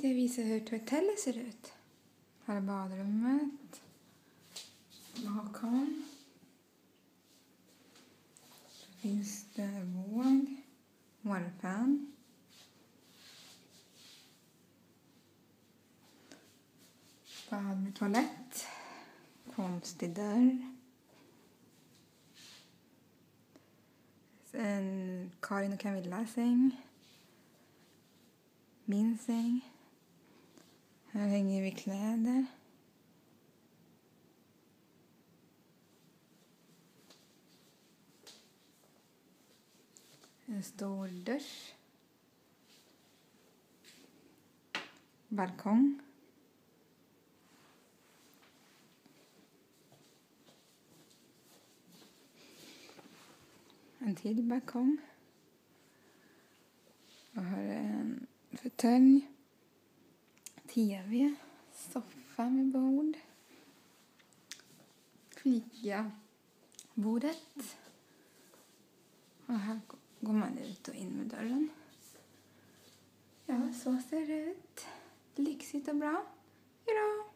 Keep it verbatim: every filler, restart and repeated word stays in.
tänkte jag visa hur ett hotell ser ut. Här är badrummet. Balkong. Så finns det våg. Wallpan. Bad med toalett. Konstig dörr. En Karin och Camilla säng. Min säng. Här hänger vi kläder. En stor dusch. Balkong. En till balkong. Och här är en fåtölj. Tv. Soffa med bord. Flikiga bordet. Och här går man ut och in med dörren. Ja, så ser det ut. Lyxigt och bra. Hejdå!